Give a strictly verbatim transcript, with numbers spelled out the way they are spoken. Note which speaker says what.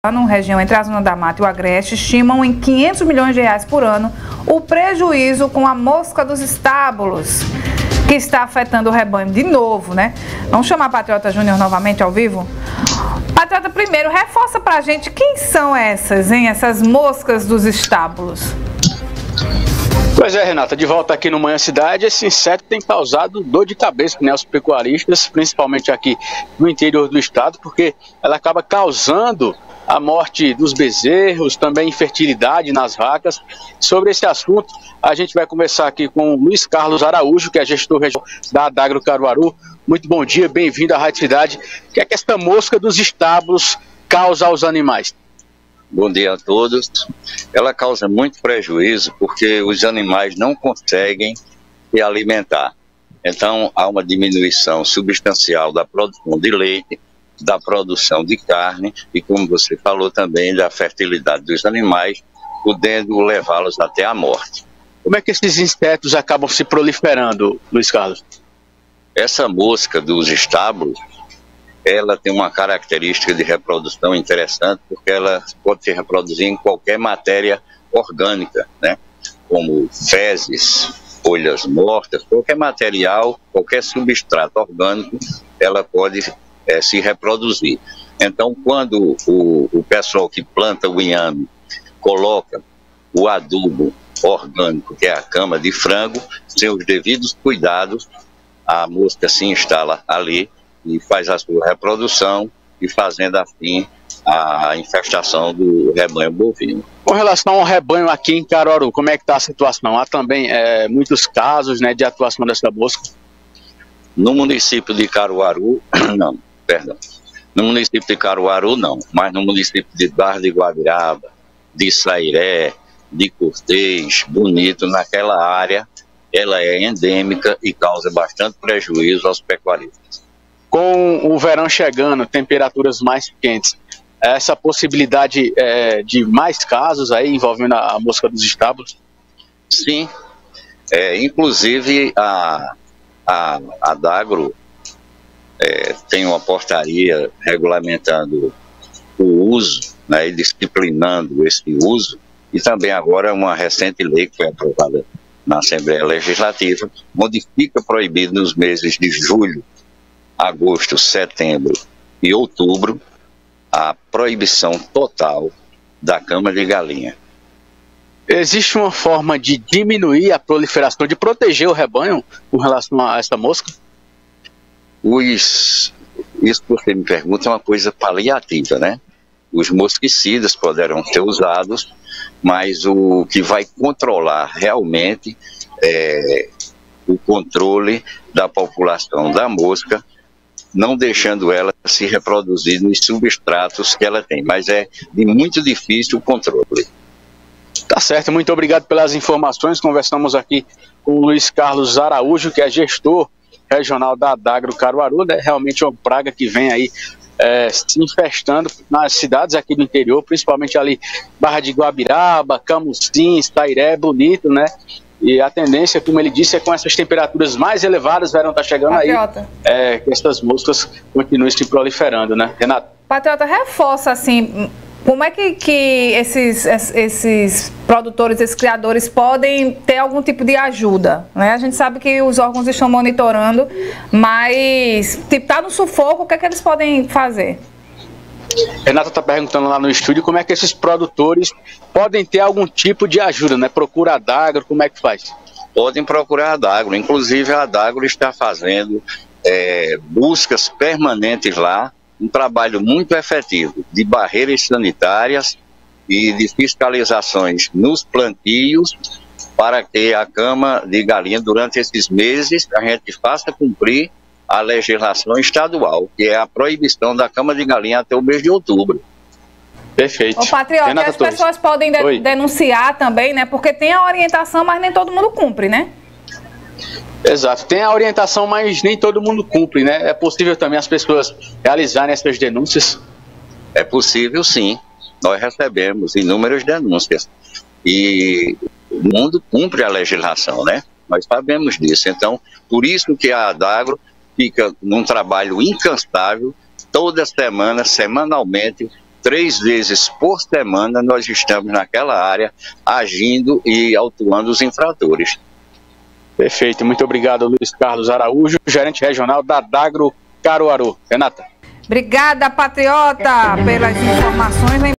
Speaker 1: na região entre a Zona da Mata e o Agreste estimam em quinhentos milhões de reais por ano o prejuízo com a mosca dos estábulos, que está afetando o rebanho de novo, né? Vamos chamar a Patriota Júnior novamente ao vivo? Patriota, primeiro, reforça pra gente quem são essas, hein? Essas moscas dos estábulos.
Speaker 2: Pois é, Renata, de volta aqui no Manhã Cidade, esse inseto tem causado dor de cabeça para os pecuaristas, principalmente aqui no interior do estado, porque ela acaba causando a morte dos bezerros, também infertilidade nas vacas. Sobre esse assunto, a gente vai conversar aqui com o Luiz Carlos Araújo, que é gestor regional da Adagro Caruaru. Muito bom dia, bem-vindo à Rádio Cidade. O que é que esta mosca dos estábulos causa aos animais?
Speaker 3: Bom dia a todos. Ela causa muito prejuízo porque os animais não conseguem se alimentar. Então, há uma diminuição substancial da produção de leite, da produção de carne e, como você falou também, da fertilidade dos animais, podendo levá-los até a morte.
Speaker 2: Como é que esses insetos acabam se proliferando, Luiz Carlos?
Speaker 3: Essa mosca dos estábulos, ela tem uma característica de reprodução interessante, porque ela pode se reproduzir em qualquer matéria orgânica, né? Como fezes, folhas mortas, qualquer material, qualquer substrato orgânico, ela pode é, se reproduzir. Então, quando o, o pessoal que planta o inhame coloca o adubo orgânico, que é a cama de frango, sem os devidos cuidados, a mosca se instala ali e faz a sua reprodução e fazendo assim a infestação do rebanho bovino.
Speaker 2: Com relação ao rebanho aqui em Caruaru, como é que está a situação? Há também é, muitos casos, né, de atuação dessa mosca?
Speaker 3: No município de Caruaru, não, perdão. No município de Caruaru não, mas no município de Barra de Guabiraba, de Sairé, de Cortês, Bonito, naquela área, ela é endêmica e causa bastante prejuízo aos pecuaristas.
Speaker 2: Com o verão chegando, temperaturas mais quentes, essa possibilidade é, de mais casos aí envolvendo a mosca dos estábulos?
Speaker 3: Sim, é, inclusive a, a, a Adagro é, tem uma portaria regulamentando o uso, né, e disciplinando esse uso, e também agora uma recente lei que foi aprovada na Assembleia Legislativa, modifica proibido nos meses de julho, agosto, setembro e outubro a proibição total da cama de galinha.
Speaker 2: Existe uma forma de diminuir a proliferação, de proteger o rebanho com relação a essa mosca?
Speaker 3: Os, isso que você me pergunta é uma coisa paliativa, né? Os mosquicidas poderão ser usados, mas o que vai controlar realmente é o controle da população da mosca, não deixando ela se reproduzir nos substratos que ela tem, mas é de muito difícil o controle.
Speaker 2: Tá certo, muito obrigado pelas informações. Conversamos aqui com o Luiz Carlos Araújo, que é gestor regional da Adagro Caruaru, né? Realmente é uma praga que vem aí é, se infestando nas cidades aqui do interior, principalmente ali Barra de Guabiraba, Camucins, Sairé, Bonito, né? E a tendência, como ele disse, é com essas temperaturas mais elevadas, o verão está chegando Patriota. aí, é, que essas moscas continuem se proliferando, né, Renata?
Speaker 1: Patriota, reforça, assim, como é que, que esses, esses produtores, esses criadores podem ter algum tipo de ajuda, né? A gente sabe que os órgãos estão monitorando, mas, tipo, tá no sufoco, o que é que eles podem fazer?
Speaker 2: Renata está perguntando lá no estúdio como é que esses produtores podem ter algum tipo de ajuda, né? Procura a Adagro, como é que faz?
Speaker 3: Podem procurar a Adagro, inclusive a Adagro está fazendo é, buscas permanentes lá, um trabalho muito efetivo de barreiras sanitárias e de fiscalizações nos plantios para que a cama de galinha durante esses meses a gente faça cumprir a legislação estadual, que é a proibição da cama de galinha até o mês de outubro.
Speaker 2: Perfeito.
Speaker 1: Ô, Patriota, Renata as Torres. pessoas podem de denunciar também, né? Porque tem a orientação, mas nem todo mundo cumpre, né?
Speaker 2: Exato, tem a orientação, mas nem todo mundo cumpre, né? É possível também as pessoas realizarem essas denúncias?
Speaker 3: É possível, sim. Nós recebemos inúmeras denúncias. E o mundo cumpre a legislação, né? Nós sabemos disso. Então, por isso que a Adagro fica num trabalho incansável, toda semana, semanalmente, três vezes por semana nós estamos naquela área agindo e autuando os infratores.
Speaker 2: Perfeito, muito obrigado, Luiz Carlos Araújo, gerente regional da Dagro Caruaru. Renata.
Speaker 1: Obrigada, Patriota, pelas informações.